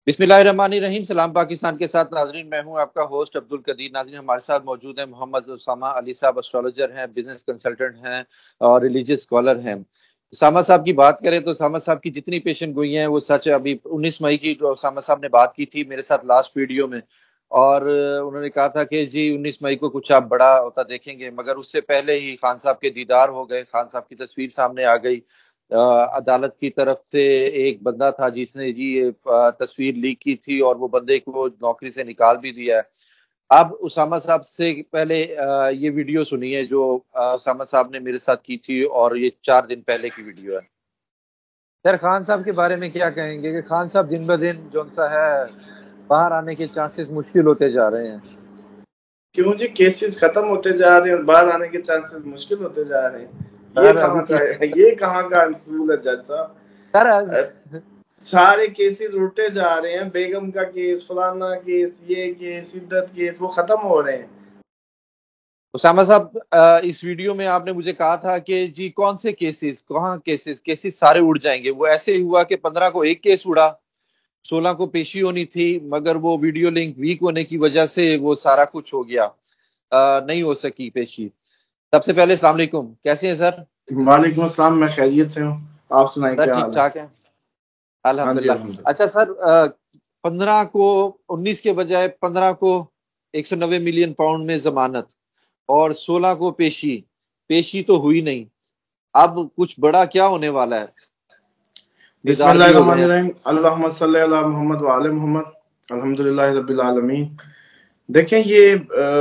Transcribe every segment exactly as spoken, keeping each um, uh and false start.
بسم اللہ الرحمن الرحیم. سلام پاکستان کے ساتھ ناظرین، میں ہوں آپ کا ہوسٹ عبد القدیر. ناظرین، ہمارے ساتھ موجود ہیں محمد اسامہ علی صاحب. اسٹرالوجر ہیں، بزنس کنسلٹنٹ ہیں اور ریلیجیس اسکالر ہیں. اسامہ صاحب کی بات کریں تو اسامہ صاحب کی جتنی پیشن گوئی ہیں وہ سچ. ابھی انیس مئی کی جو اسامہ صاحب نے بات کی تھی میرے ساتھ لاسٹ ویڈیو میں، اور انہوں نے کہا تھا کہ جی انیس مئی کو کچھ آپ بڑا ہوتا دیکھیں گے، مگر اس سے پہلے ہی خان صاحب کے دیدار ہو گئے. خان صاحب کی تصویر سامنے آ گئی. عدالت کی طرف سے ایک بندہ تھا جس نے جی تصویر لیک کی تھی اور وہ بندے کو نوکری سے نکال بھی دیا ہے. اب اسامہ صاحب سے پہلے یہ ویڈیو سنیے جو اسامہ صاحب نے میرے ساتھ کی تھی، اور یہ چار دن پہلے کی ویڈیو ہے. سر، خان صاحب کے بارے میں کیا کہیں گے کہ خان صاحب دن بدن جو سا ہے باہر آنے کے چانسز مشکل ہوتے جا رہے ہیں؟ کیوں جی؟ کیسز ختم ہوتے جا رہے ہیں اور باہر آنے کے چانسز مشکل ہوتے جا رہے ہیں. یہ کہاں کا یہ کہاں کا اصول ہے جج صاحب؟ سارے کیسز اٹھتے جا رہے ہیں. بیگم کا کیس، فلانا کیس، یہ کیس، عدت کیس، وہ ختم ہو رہے ہیں. اسامہ صاحب، اس ویڈیو میں آپ نے مجھے کہا تھا کہ جی کون سے کیسز، کہاں کیسز کیسز سارے اڑ جائیں گے. وہ ایسے ہی ہوا کہ پندرہ کو ایک کیس اڑا، سولہ کو پیشی ہونی تھی، مگر وہ ویڈیو لنک ویک ہونے کی وجہ سے وہ سارا کچھ ہو گیا، نہیں ہو سکی پیشی. سب سے پہلے السلام علیکم، کیسے ہیں سر؟ وعلیکم السلام، میں خیریت سے ہوں. آپ سنائیں کیا حال ہے؟ ٹھیک ٹھاک ہے الحمدللہ. اچھا سر، پندرہ کو انیس کے بجائے پندرہ کو ایک سو نوے ملین پاؤنڈ میں ضمانت اور سولہ کو پیشی پیشی تو ہوئی نہیں. اب کچھ بڑا کیا ہونے والا ہے؟ بسم اللہ الرحمن الرحیم. اللہم صلی علی محمد وعلی محمد. الحمدللہ رب العالمین. دیکھیں، یہ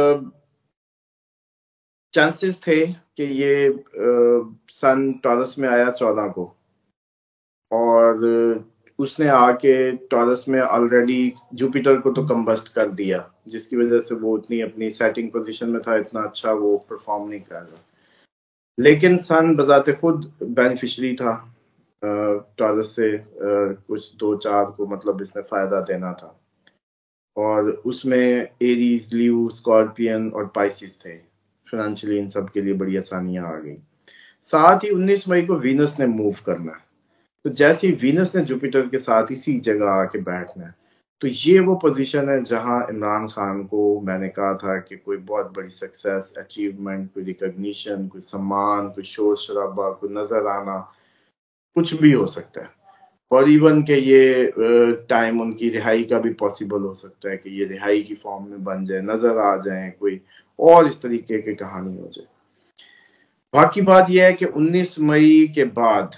چانسز تھے کہ یہ سن ٹورس میں آیا چودہ کو، اور اس نے آ کے ٹورس میں آلریڈی جوپیٹر کو تو کمبسٹ کر دیا، جس کی وجہ سے وہ اتنی اپنی سیٹنگ پوزیشن میں تھا، اتنا اچھا وہ پرفارم نہیں کر رہا. لیکن سن بذات خود بینیفیشری تھا ٹورس سے، کچھ دو چار کو مطلب اس نے فائدہ دینا تھا، اور اس میں ایریز، لیو، اسکارپین اور پائسس تھے. فائنینشلی ان سب کے لیے بڑی آسانیاں آ گئی. ساتھ ہی انیس مئی کو وینس نے موو کرنا ہے، تو جیسی وینس نے جوپیٹر کے ساتھ اسی جگہ آ کے بیٹھنا ہے، تو یہ وہ پوزیشن ہے جہاں عمران خان کو میں نے کہا تھا کہ کوئی بہت بڑی سکسیس، اچیومنٹ، کوئی ریکگنیشن، کوئی سمان، کوئی شور شرابہ، کوئی نظر آنا، کچھ بھی ہو سکتا ہے. اور ایون کہ یہ ٹائم ان کی رہائی کا بھی پاسبل ہو سکتا ہے کہ یہ رہائی کی فارم میں بن جائے، نظر آ جائیں کوئی اور اس طریقے کی کہانی ہو جائے. باقی بات یہ ہے کہ انیس مئی کے بعد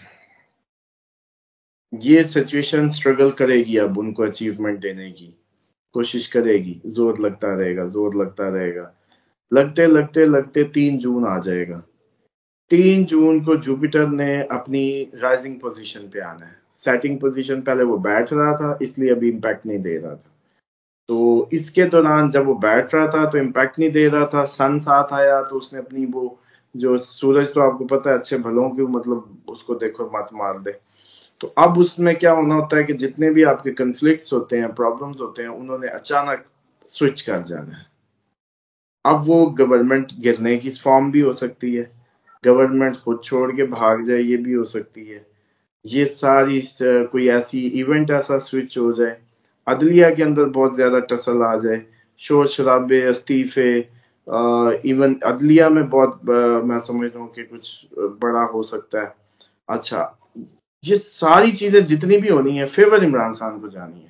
یہ سچویشن سٹرگل کرے گی. اب ان کو اچیومنٹ دینے کی کوشش کرے گی، زور لگتا رہے گا، زور لگتا رہے گا. لگتے لگتے لگتے تین جون آ جائے گا. تین جون کو جوپیٹر نے اپنی رائزنگ پوزیشن پہ آنا ہے. سیٹنگ پوزیشن پہلے وہ بیٹھ رہا تھا، اس لیے ابھی امپیکٹ نہیں دے رہا تھا. تو اس کے دوران جب وہ بیٹھ رہا تھا تو امپیکٹ نہیں دے رہا تھا. سن ساتھ آیا تو اس نے اپنی وہ جو سورج تو آپ کو پتا ہے اچھے بھلوں کی مطلب اس کو دیکھو مت مار دے. تو اب اس میں کیا ہونا ہوتا ہے کہ جتنے بھی آپ کے کنفلکٹس ہوتے ہیں، پرابلمز ہوتے ہیں، انہوں نے اچانک سوئچ کر جانا ہے. اب وہ گورنمنٹ گرنے کی فارم بھی ہو سکتی ہے، گورنمنٹ خود چھوڑ کے بھاگ جائے، یہ بھی ہو سکتی ہے. یہ ساری کوئی ایسی ایونٹ ایسا سوئچ ہو جائے، عدلیہ کے اندر بہت زیادہ ٹسل آ جائے، شور شرابے، استعفے، ایون عدلیہ میں بہت میں سمجھ رہا ہوں کہ کچھ بڑا ہو سکتا ہے. اچھا، یہ ساری چیزیں جتنی بھی ہونی ہیں فیور عمران خان کو جانی ہے.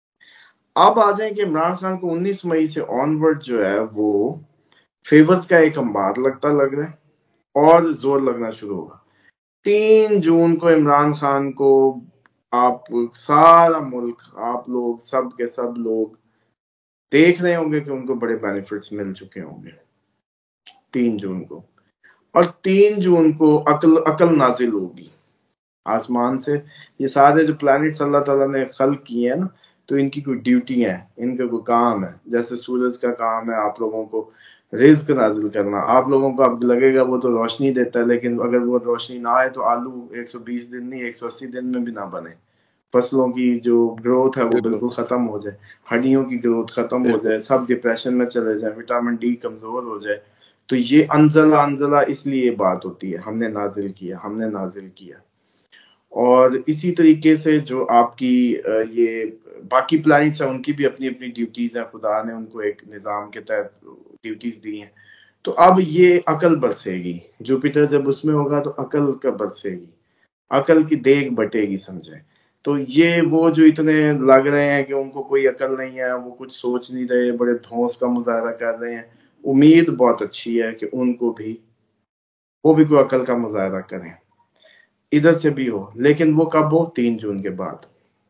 اب آ جائیں کہ عمران خان کو انیس مئی سے آن ورڈ جو ہے وہ فیورز کا ایک انبار لگتا لگ رہا ہے اور زور لگنا شروع ہوگا. تین جون کو عمران خان کو آپ سارا ملک، آپ لوگ سب کے سب لوگ دیکھ رہے ہوں گے کہ ان کو بڑے بینیفٹس مل چکے ہوں گے تین جون کو. اور تین جون کو عقل عقل نازل ہوگی آسمان سے. یہ سارے جو پلانٹس اللہ تعالیٰ نے خلق کیے ہیں نا، تو ان کی کوئی ڈیوٹی ہے، ان کا کوئی کام ہے. جیسے سورج کا کام ہے آپ لوگوں کو رزق نازل کرنا. آپ لوگوں کو اب لگے گا وہ تو روشنی دیتا ہے، لیکن اگر وہ روشنی نہ آئے تو آلو ایک سو بیس دن نہیں، ایک سو اسی دن میں بھی نہ بنے. فصلوں کی جو گروتھ ہے وہ بالکل ختم ہو جائے، ہڈیوں کی گروتھ ختم ہو جائے، سب ڈپریشن میں چلے جائیں، وٹامن ڈی کمزور ہو جائے. تو یہ انزلہ انزلہ اس لیے بات ہوتی ہے، ہم نے نازل کیا، ہم نے نازل کیا. اور اسی طریقے سے جو آپ کی یہ باقی پلانٹس ہیں ان کی بھی اپنی اپنی ڈیوٹیز ہیں، خدا نے ان کو ایک نظام کے تحت ڈیوٹیز دی ہیں. تو اب یہ عقل برسے گی، جوپیٹر جب اس میں ہوگا تو عقل کا برسے گی، عقل کی دیگ بٹے گی، سمجھیں. تو یہ وہ جو اتنے لگ رہے ہیں کہ ان کو کوئی عقل نہیں ہے، وہ کچھ سوچ نہیں رہے، بڑے دھونس کا مظاہرہ کر رہے ہیں، امید بہت اچھی ہے کہ ان کو بھی وہ بھی کوئی عقل کا مظاہرہ کریں، ادھر سے بھی ہو، لیکن وہ کب ہو؟ تین جون کے بعد.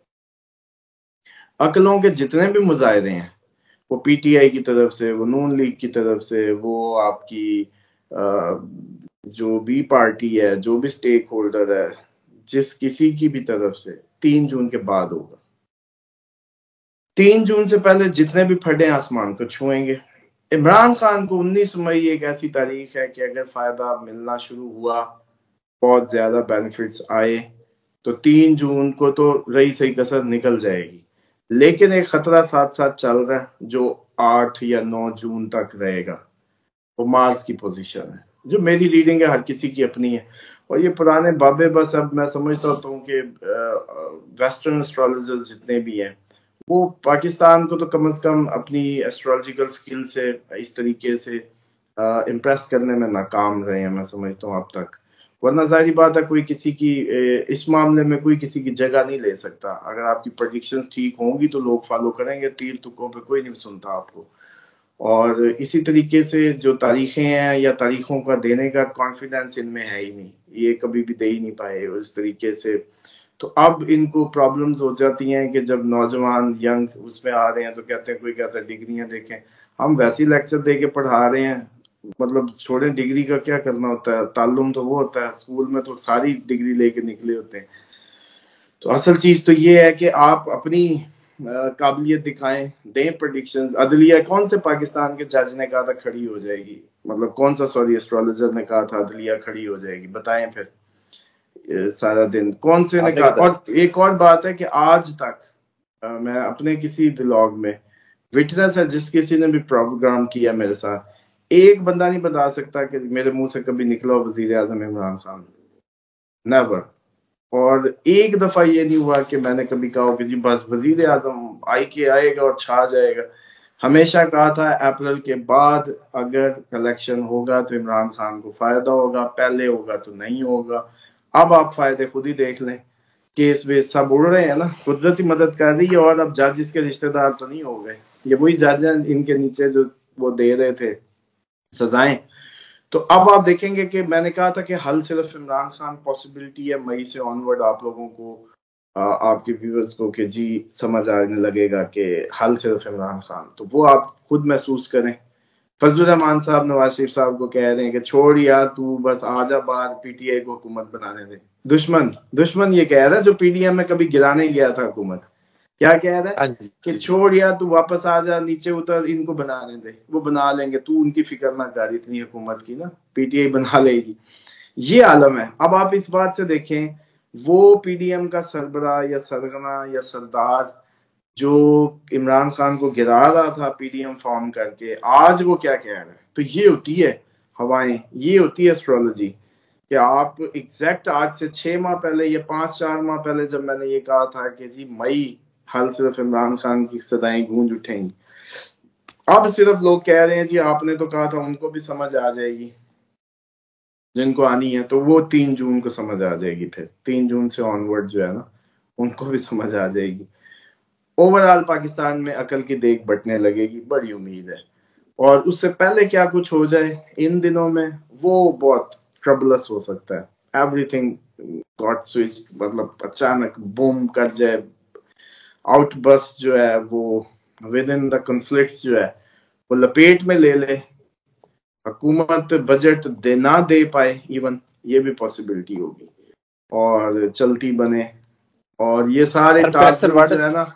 عقلوں کے جتنے بھی مظاہرے ہیں، وہ پی ٹی آئی کی طرف سے، وہ نون لیگ کی طرف سے، وہ آپ کی جو بھی پارٹی ہے، جو بھی سٹیک ہولڈر ہے، جس کسی کی بھی طرف سے، تین جون کے بعد ہوگا. تین جون سے پہلے جتنے بھی پھڈے آسمان کو چھوئیں گے. عمران خان کو انیس مئی ایک ایسی تاریخ ہے کہ اگر فائدہ ملنا شروع ہوا، بہت زیادہ بینیفٹس آئے، تو تین جون کو تو رہی صحیح کسر نکل جائے گی. لیکن ایک خطرہ ساتھ ساتھ چل رہا ہے جو آٹھ یا نو جون تک رہے گا، وہ مارس کی پوزیشن ہے، جو میری ریڈنگ ہے، ہر کسی کی اپنی ہے. اور یہ پرانے بابے، بس اب میں سمجھتا ہوں کہ ویسٹرن اسٹرالوجر جتنے بھی ہیں، وہ پاکستان کو تو کم از کم اپنی ایسٹرولوجیکل سکل سے اس طریقے سے امپریس کرنے میں ناکام رہے ہیں، میں سمجھتا ہوں اب تک. ورنہ ظاہری بات ہے کوئی کسی کی اس معاملے میں کوئی کسی کی جگہ نہیں لے سکتا. اگر آپ کی پریڈکشنز ٹھیک ہوں گی تو لوگ فالو کریں گے، تیر تکوں پہ کوئی نہیں سنتا آپ کو. اور اسی طریقے سے جو تاریخیں ہیں یا تاریخوں کا دینے کا کانفیڈنس ان میں ہے ہی نہیں، یہ کبھی بھی دے ہی نہیں پائے اس طریقے سے. تو اب ان کو پرابلمز ہو جاتی ہیں کہ جب نوجوان ینگ اس میں آ رہے ہیں تو کہتے ہیں، کوئی کہتا ہے ڈگریاں دیکھیں. ہم ویسی لیکچر دے کے پڑھا رہے ہیں، مطلب چھوڑیں، ڈگری کا کیا کرنا ہوتا ہے؟ تعلم تو وہ ہوتا ہے، اسکول میں تو ساری ڈگری لے کے نکلے ہوتے ہیں. تو اصل چیز تو یہ ہے کہ آپ اپنی قابلیت دکھائیں، دیں پریڈکشنز. عدلیہ کون سے پاکستان کے جج نے کہا تھا کھڑی ہو جائے گی؟ مطلب کون سا سوری ایسٹرولوجر نے کہا تھا عدلیہ کھڑی ہو جائے گی؟ بتائیں پھر سارا دن کون سے نے کہا. اور ایک اور بات ہے کہ آج تک میں اپنے کسی بلاگ میں وٹنس ہے، جس کسی نے بھی پروگرام کیا میرے ساتھ، ایک بندہ نہیں بتا سکتا کہ میرے منہ سے کبھی نکلا وزیر اعظم عمران خان. نیور. اور ایک دفعہ یہ نہیں ہوا کہ میں نے کبھی کہا کہ جی بس وزیر اعظم آئی کے آئے گا اور چھا جائے گا. ہمیشہ کہا تھا اپریل کے بعد اگر الیکشن ہوگا تو عمران خان کو فائدہ ہوگا، پہلے ہوگا تو نہیں ہوگا. اب آپ فائدے خود ہی دیکھ لیں، کیس ویس سب اڑ رہے ہیں نا، قدرتی مدد کر رہی ہے. اور اب ججز کے رشتہ دار تو نہیں ہو گئے، یہ وہی جج ہیں ان کے نیچے جو وہ دے رہے تھے سزائیں. تو اب آپ دیکھیں گے کہ میں نے کہا تھا کہ حل صرف عمران خان پاسبلٹی ہے. مئی سے آنورڈ آپ لوگوں کو، آپ کے ویورز کو، کہ جی سمجھ آنے لگے گا کہ حل صرف عمران خان. تو وہ آپ خود محسوس کریں. فضل الرحمان صاحب نواز شریف صاحب کو کہہ رہے ہیں کہ چھوڑ یار تو بس آ جا باہر، پی ٹی آئی کو حکومت بنانے دے. دشمن دشمن یہ کہہ رہا ہے جو پی ڈی ایم میں کبھی گرانے گیا تھا حکومت، کیا کہہ رہا ہے کہ چھوڑ یار تو واپس آ جا، نیچے اتر، ان کو بنانے دے، وہ بنا لیں گے، تو ان کی فکر نہ کر. اتنی حکومت کی نا، پی ٹی آئی بنا لے گی. یہ عالم ہے. اب آپ اس بات سے دیکھیں، وہ پی ڈی ایم کا سربراہ یا سرگنا یا سردار جو عمران خان کو گرا رہا تھا پی ڈی ایم فارم کر کے، آج وہ کیا کہہ رہا ہے. تو یہ ہوتی ہے ہوائیں، یہ ہوتی ہے ایسٹرولوجی، کہ آپ ایگزیکٹ آج سے چھ ماہ پہلے یا پانچ چار ماہ پہلے جب میں نے یہ کہا تھا کہ جی مئی حل صرف عمران خان کی صدائیں گونج اٹھیں گی، اب صرف لوگ کہہ رہے ہیں جی آپ نے تو کہا تھا ان کو بھی سمجھ آ جائے گی، جن کو آنی ہے تو وہ تین جون کو سمجھ آ جائے گی. پھر تین جون سے آنورڈ جو ہے نا، ان کو بھی سمجھ آ جائے گی. اوورآل پاکستان میں عقل کی دیکھ بٹنے لگے گی، بڑی امید ہے. اور اس سے پہلے کیا کچھ ہو جائے ان دنوں میں، وہ بہت ٹربلس ہو سکتا ہے. ایوری تھنگ گاٹ سوئچ، مطلب اچانک بوم کر جائے، آؤٹ برسٹ جو ہے وہ ود ان دا کنفلکٹس جو ہے وہ لپیٹ میں لے لے، حکومت بجٹ دے نہ دے پائے ایون، یہ بھی پاسبلٹی ہوگی، اور چلتی بنے. اور یہ سارے فیصل تعصب جو ہے نا،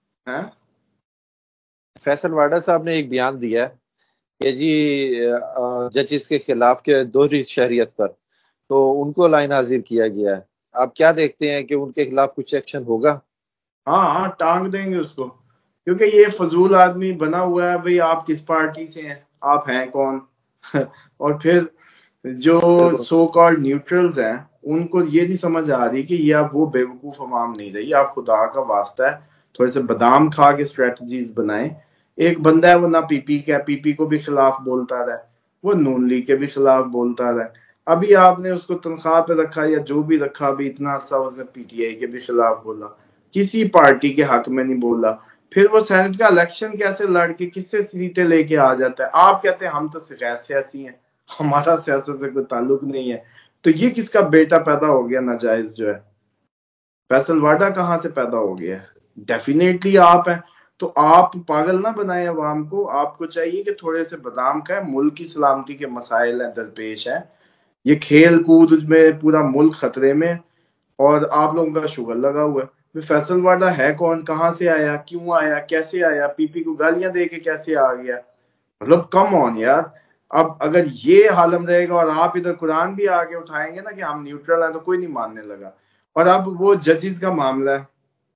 فیصل واڈر صاحب نے ایک بیان دیا ہے کہ جی ججز کے خلاف کے دوہری شہریت پر تو ان کو لائن حاضر کیا گیا ہے. آپ کیا دیکھتے ہیں کہ ان کے خلاف کچھ ایکشن ہوگا؟ ہاں ہاں ٹانگ دیں گے اس کو، کیونکہ یہ فضول آدمی بنا ہوا ہے. بھئی آپ کس پارٹی سے ہیں، آپ ہیں کون؟ اور پھر جو سو کالڈ نیوٹرلز ہیں ان کو یہ نہیں سمجھ آ رہی کہ یہ اب وہ بیوقوف عوام نہیں رہی. آپ خدا کا واسطہ ہے تھوڑے سے بادام کھا کے اسٹریٹجیز بنائیں. ایک بندہ ہے وہ نہ پی پی کا پی پی کو بھی خلاف بولتا رہا, وہ نون لیگ کے بھی خلاف بولتا رہا. ابھی آپ نے اس کو تنخواہ پہ رکھا یا جو بھی رکھا, ابھی اتنا عرصہ اس نے پی ٹی آئی کے بھی خلاف بولا, کسی پارٹی کے حق میں نہیں بولا. پھر وہ سینٹ کا الیکشن کیسے لڑ کے کس سے سیٹیں لے کے آ جاتا ہے. آپ کہتے ہیں ہم تو غیر سیاسی ہیں, ہمارا سیاست سے کوئی تعلق نہیں ہے. تو یہ کس کا بیٹا پیدا ہو گیا ناجائز جو ہے؟ فیصل واڈا کہاں سے پیدا ہو گیا؟ ڈیفینیٹلی آپ ہیں. تو آپ پاگل نہ بنائیں عوام کو. آپ کو چاہیے کہ تھوڑے سے بادام کھائیں. ملک کی سلامتی کے مسائل ہیں, درپیش ہیں. یہ کھیل کود میں پورا ملک خطرے میں, اور آپ لوگوں کا شوگر لگا ہوا ہے. فیصل واڈا ہے کون, کہاں سے آیا, کیوں آیا, کیسے آیا, پی پی کو گالیاں دے کے کیسے آ گیا؟ مطلب کم آن یار. اب اگر یہ حالم رہے گا اور آپ ادھر قرآن بھی آگے اٹھائیں گے نا کہ ہم نیوٹرل ہیں, تو کوئی نہیں ماننے لگا. اور اب وہ ججز کا معاملہ ہے,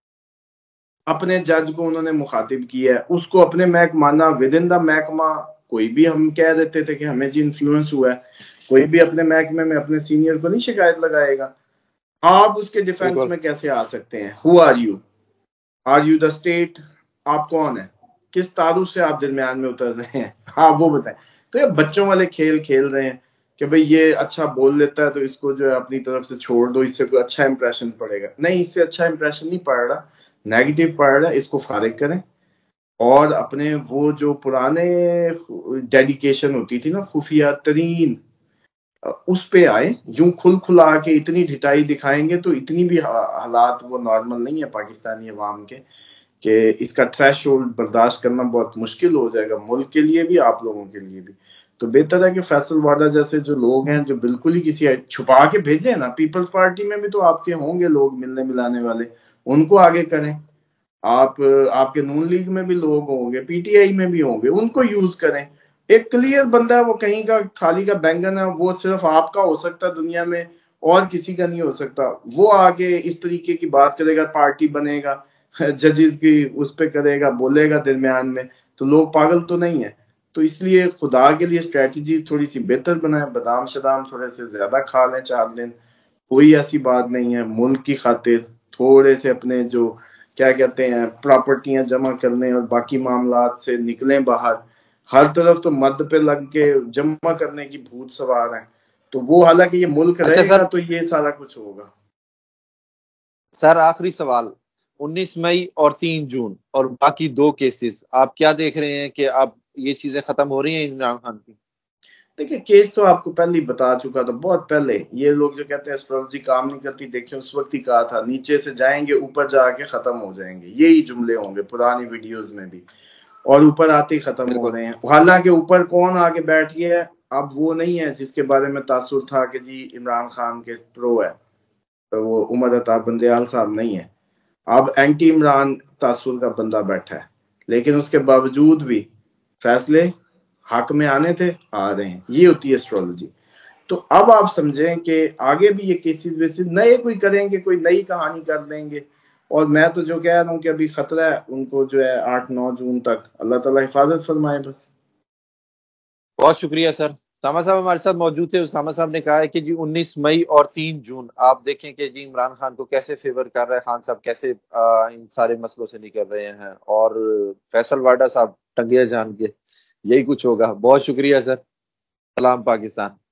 اپنے جج کو انہوں نے مخاطب کیا ہے, اس کو اپنے محکمانہ ود ان دا محکمہ, کوئی بھی ہم کہہ دیتے تھے کہ ہمیں جی انفلوئنس ہوا ہے, کوئی بھی اپنے محکمے میں اپنے سینئر کو نہیں شکایت لگائے گا. آپ اس کے ڈیفنس بالکل میں کیسے آ سکتے ہیں؟ Who are you? Are you the state? آپ کون ہیں؟ کس تعارف سے آپ درمیان میں اتر رہے ہیں؟ آپ وہ بتائیں. تو یہ بچوں والے کھیل کھیل رہے ہیں کہ بھئی یہ اچھا بول لیتا ہے تو اس کو جو ہے اپنی طرف سے چھوڑ دو, اس سے کوئی اچھا امپریشن پڑے گا. نہیں, اس سے اچھا امپریشن نہیں پڑ رہا, نیگیٹو پڑ رہا ہے. اس کو فارغ کریں اور اپنے وہ جو پرانے ڈیڈیکیشن ہوتی تھی نا, خفیہ ترین, اس پہ آئے. یوں کھل کھلا کے اتنی ڈھٹائی دکھائیں گے تو اتنی بھی حالات وہ نارمل نہیں ہے پاکستانی عوام کے, کہ اس کا تھریش ہولڈ برداشت کرنا بہت مشکل ہو جائے گا, ملک کے لیے بھی, آپ لوگوں کے لیے بھی. تو بہتر ہے کہ فیصل واڈا جیسے جو لوگ ہیں جو بالکل ہی کسی چھپا کے بھیجیں نا, پیپلز پارٹی میں بھی تو آپ کے ہوں گے لوگ ملنے ملانے والے, ان کو آگے کریں. آپ آپ کے نون لیگ میں بھی لوگ ہوں گے, پی ٹی آئی میں بھی ہوں گے, ان کو یوز کریں. ایک کلیئر بندہ ہے, وہ کہیں کا تھالی کا بینگن ہے, وہ صرف آپ کا ہو سکتا دنیا میں, اور کسی کا نہیں ہو سکتا. وہ آگے اس طریقے کی بات کرے گا, پارٹی بنے گا, ججز کی اس پہ کرے گا, بولے گا درمیان میں, تو لوگ پاگل تو نہیں ہے. تو اس لیے خدا کے لیے اسٹریٹجیز تھوڑی سی بہتر بنائیں, بادام شدام تھوڑے سے زیادہ کھا لیں چار دن, کوئی ایسی بات نہیں ہے. ملک کی خاطر تھوڑے سے اپنے جو کیا کہتے ہیں پراپرٹیاں جمع کرنے اور باقی معاملات سے نکلیں باہر. ہر طرف تو مد پہ لگ کے جمع کرنے کی بھوت سوار ہیں. تو وہ حالانکہ یہ ملک اچھا رہے سر, گا تو یہ سارا کچھ ہوگا. سر آخری سوال, انیس مئی اور تین جون اور باقی دو کیسز, آپ کیا دیکھ رہے ہیں کہ اب یہ چیزیں ختم ہو رہی ہیں عمران خان کی؟ دیکھیں کیس تو آپ کو پہلے ہی بتا چکا تھا, بہت پہلے. یہ لوگ جو کہتے ہیں اسٹریٹجی کام نہیں کرتی, دیکھیں اس وقت ہی کہا تھا, نیچے سے جائیں گے اوپر جا کے ختم ہو جائیں گے. یہی جملے ہوں گے پرانی ویڈیوز میں بھی, اور اوپر آتے ہی ختم ہو بالکل رہے ہیں. حالانکہ اوپر کون آگے بیٹھ گیا ہے اب وہ نہیں ہے جس کے بارے میں تاثر تھا کہ جی عمران خان کے پرو ہے, تو وہ عمر عطا بندیال صاحب نہیں ہے. اب اینٹی عمران تاثر کا بندہ بیٹھا ہے, لیکن اس کے باوجود بھی فیصلے حق میں آنے تھے, آ رہے ہیں. یہ ہوتی ہے اسٹرالوجی. تو اب آپ سمجھیں کہ آگے بھی یہ کیسز ویسز نئے کوئی کریں گے, کوئی نئی کہانی کر دیں گے. اور میں تو جو کہہ رہا ہوں کہ ابھی خطرہ ہے ان کو جو ہے آٹھ نو جون تک, اللہ تعالیٰ حفاظت فرمائے بس. بہت شکریہ سر. اسامہ صاحب ہمارے ساتھ موجود تھے. اسامہ صاحب نے کہا ہے کہ جی انیس مئی اور تین جون آپ دیکھیں کہ جی عمران خان کو کیسے فیور کر رہا ہے, خان صاحب کیسے ان سارے مسئلوں سے نکل رہے ہیں, اور فیصل واڈا صاحب ٹنگے جان کے, یہی کچھ ہوگا. بہت شکریہ سر. سلام پاکستان.